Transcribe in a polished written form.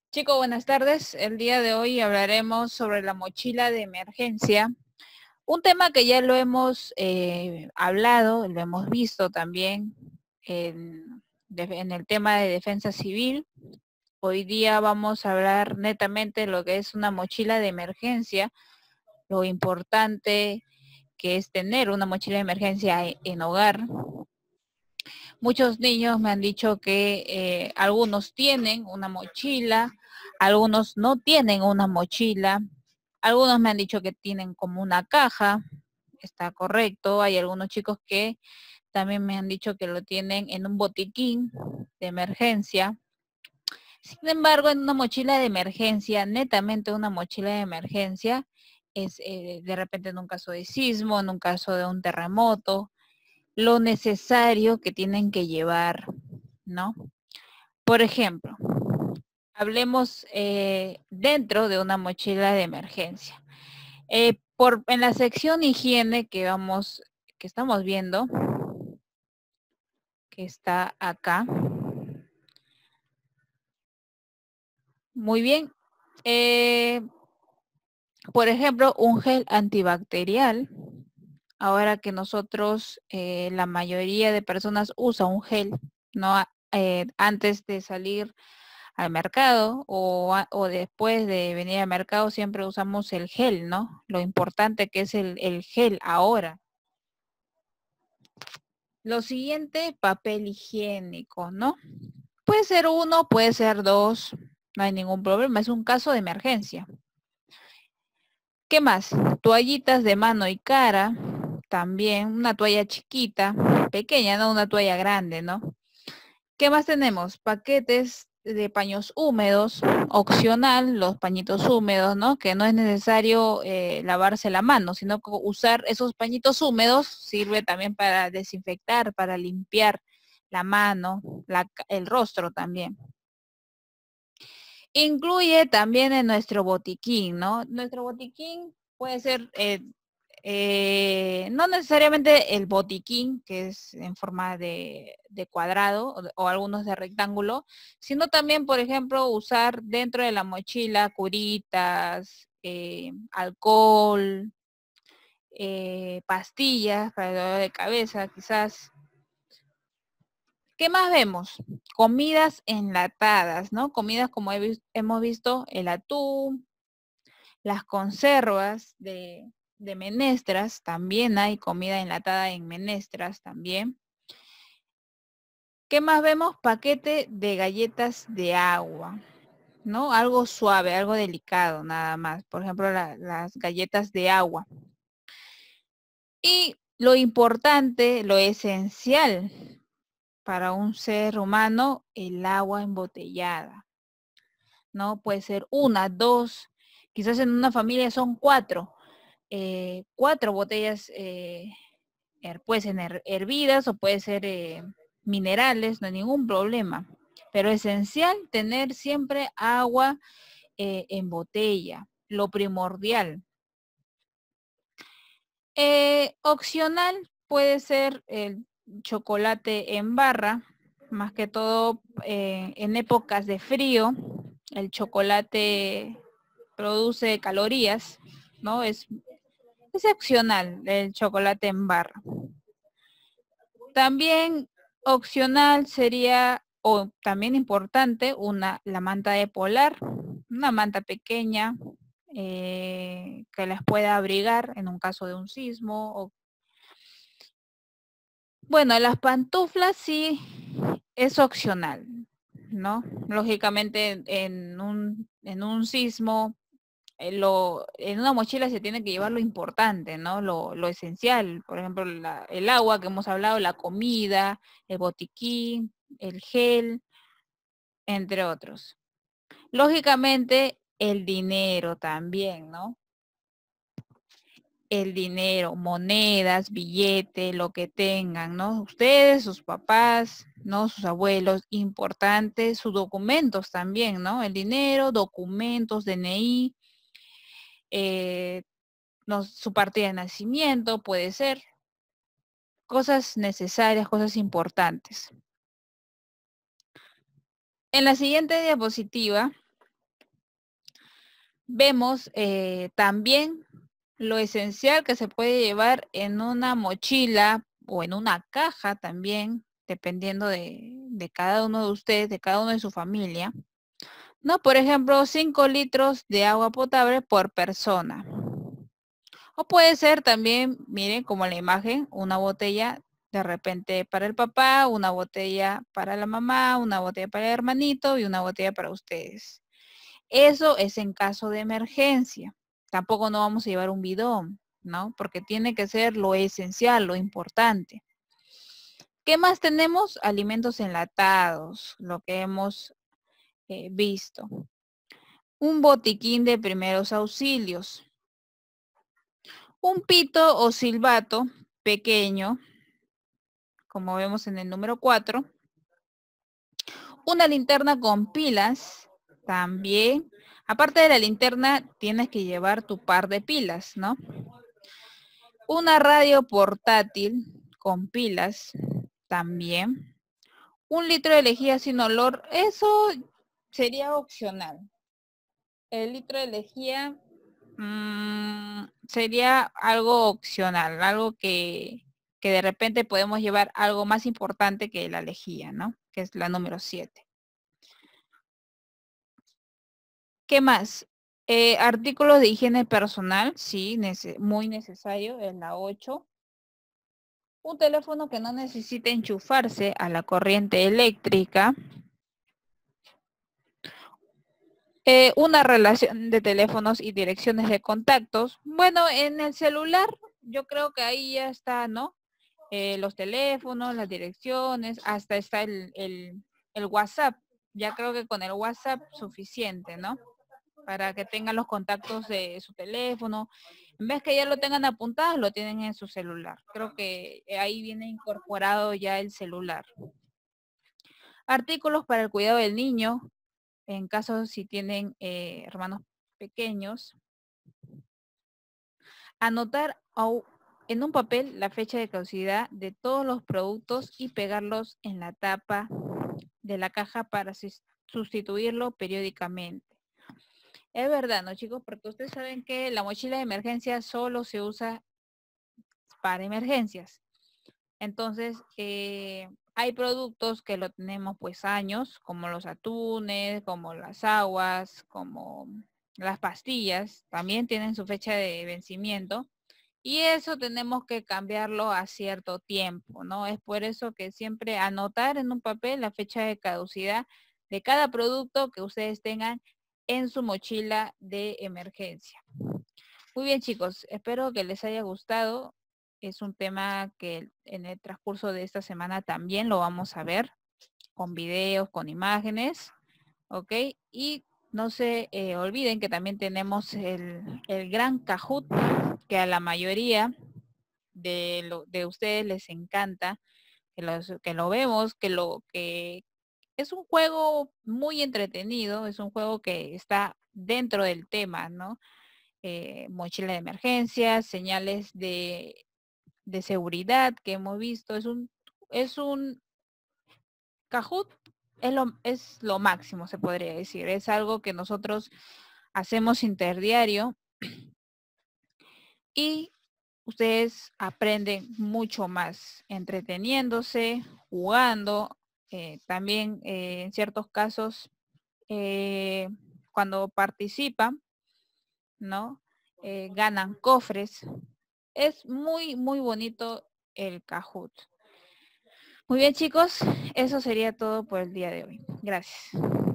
Chicos, buenas tardes. El día de hoy hablaremos sobre la mochila de emergencia, un tema que ya lo hemos hablado, lo hemos visto también en el tema de defensa civil. Hoy día vamos a hablar netamente de lo que es una mochila de emergencia, lo importante que es tener una mochila de emergencia en hogar. Muchos niños me han dicho que algunos tienen una mochila, algunos no tienen una mochila, algunos me han dicho que tienen como una caja, está correcto. Hay algunos chicos que también me han dicho que lo tienen en un botiquín de emergencia. Sin embargo, en una mochila de emergencia, netamente una mochila de emergencia, es de repente en un caso de sismo, en un caso de un terremoto, lo necesario que tienen que llevar, ¿no? Por ejemplo, hablemos dentro de una mochila de emergencia. En la sección higiene que estamos viendo, que está acá. Muy bien. Por ejemplo, un gel antibacterial. Ahora que nosotros, la mayoría de personas usa un gel, ¿no? Antes de salir al mercado o después de venir al mercado siempre usamos el gel, ¿no? Lo importante que es el gel ahora. Lo siguiente, papel higiénico, ¿no? Puede ser uno, puede ser dos, no hay ningún problema, es un caso de emergencia. ¿Qué más? Toallitas de mano y cara, también una toalla chiquita, pequeña, no una toalla grande, ¿no? ¿Qué más tenemos? Paquetes de paños húmedos, opcional, los pañitos húmedos, ¿no? Que no es necesario lavarse la mano, sino que usar esos pañitos húmedos sirve también para desinfectar, para limpiar la mano, el rostro también. Incluye también en nuestro botiquín, ¿no? Nuestro botiquín puede ser, no necesariamente el botiquín, que es en forma de cuadrado o algunos de rectángulo, sino también, por ejemplo, usar dentro de la mochila curitas, alcohol, pastillas para el dolor de cabeza, quizás. ¿Qué más vemos? Comidas enlatadas, ¿no? Comidas como hemos visto, el atún, las conservas de menestras, también hay comida enlatada en menestras también. ¿Qué más vemos? Paquete de galletas de agua, ¿no? Algo suave, algo delicado nada más. Por ejemplo, las galletas de agua. Y lo importante, lo esencial para un ser humano, el agua embotellada, ¿no? Puede ser una, dos, quizás en una familia son cuatro. Cuatro botellas, pueden ser hervidas o puede ser minerales, no hay ningún problema. Pero esencial tener siempre agua en botella, lo primordial. Opcional puede ser el chocolate en barra, más que todo en épocas de frío, el chocolate produce calorías, ¿no? Es opcional el chocolate en barra. También opcional sería, o también importante, la manta de polar, una manta pequeña que las pueda abrigar en un caso de un sismo. Bueno, las pantuflas sí es opcional, ¿no? Lógicamente en un sismo en una mochila se tiene que llevar lo importante, ¿no? Lo esencial, por ejemplo, el agua que hemos hablado, la comida, el botiquín, el gel, entre otros. Lógicamente, el dinero también, ¿no? El dinero, monedas, billetes, lo que tengan, ¿no? Ustedes, sus papás, ¿no? Sus abuelos, importantes, sus documentos también, ¿no? El dinero, documentos, DNI, eh, no, su partida de nacimiento, puede ser, cosas necesarias, cosas importantes. En la siguiente diapositiva vemos también lo esencial que se puede llevar en una mochila o en una caja también, dependiendo de cada uno de ustedes, de cada uno de su familia. ¿No? Por ejemplo, 5 litros de agua potable por persona. O puede ser también, miren, como la imagen, una botella de repente para el papá, una botella para la mamá, una botella para el hermanito y una botella para ustedes. Eso es en caso de emergencia. Tampoco no vamos a llevar un bidón, ¿no? Porque tiene que ser lo esencial, lo importante. ¿Qué más tenemos? Alimentos enlatados, lo que hemos visto. Un botiquín de primeros auxilios. Un pito o silbato pequeño, como vemos en el número 4. Una linterna con pilas, también. Aparte de la linterna, tienes que llevar tu par de pilas, ¿no? Una radio portátil con pilas, también. 1 litro de lejía sin olor, eso sería opcional. El litro de lejía sería algo opcional, algo que de repente podemos llevar algo más importante que la lejía, ¿no? Que es la número 7. ¿Qué más? Artículos de higiene personal, sí, muy necesario, es la 8. Un teléfono que no necesite enchufarse a la corriente eléctrica. Una relación de teléfonos y direcciones de contactos. Bueno, en el celular yo creo que ahí ya está, ¿no? Los teléfonos, las direcciones, hasta está el WhatsApp. Ya creo que con el WhatsApp suficiente, ¿no? Para que tengan los contactos de su teléfono. En vez que ya lo tengan apuntado, lo tienen en su celular. Creo que ahí viene incorporado ya el celular. Artículos para el cuidado del niño, en caso si tienen hermanos pequeños. Anotar en un papel la fecha de caducidad de todos los productos y pegarlos en la tapa de la caja para sustituirlo periódicamente. Es verdad, ¿no, chicos? Porque ustedes saben que la mochila de emergencia solo se usa para emergencias. Entonces, hay productos que lo tenemos pues años, como los atunes, como las aguas, como las pastillas, también tienen su fecha de vencimiento. Y eso tenemos que cambiarlo a cierto tiempo, ¿no? Es por eso que siempre anotar en un papel la fecha de caducidad de cada producto que ustedes tengan en su mochila de emergencia. Muy bien, chicos, espero que les haya gustado. Es un tema que en el transcurso de esta semana también lo vamos a ver con videos, con imágenes, ¿ok? Y no se olviden que también tenemos el gran Kahoot, que a la mayoría de ustedes les encanta, que lo vemos, que es un juego muy entretenido, es un juego que está dentro del tema, ¿no? Mochila de emergencia, señales de seguridad que hemos visto, es un Kahoot, es lo máximo, se podría decir. Es algo que nosotros hacemos interdiario y ustedes aprenden mucho más entreteniéndose, jugando, también en ciertos casos cuando participan, ¿no? Ganan cofres. Es muy, muy bonito el Kahoot. Muy bien, chicos, eso sería todo por el día de hoy. Gracias.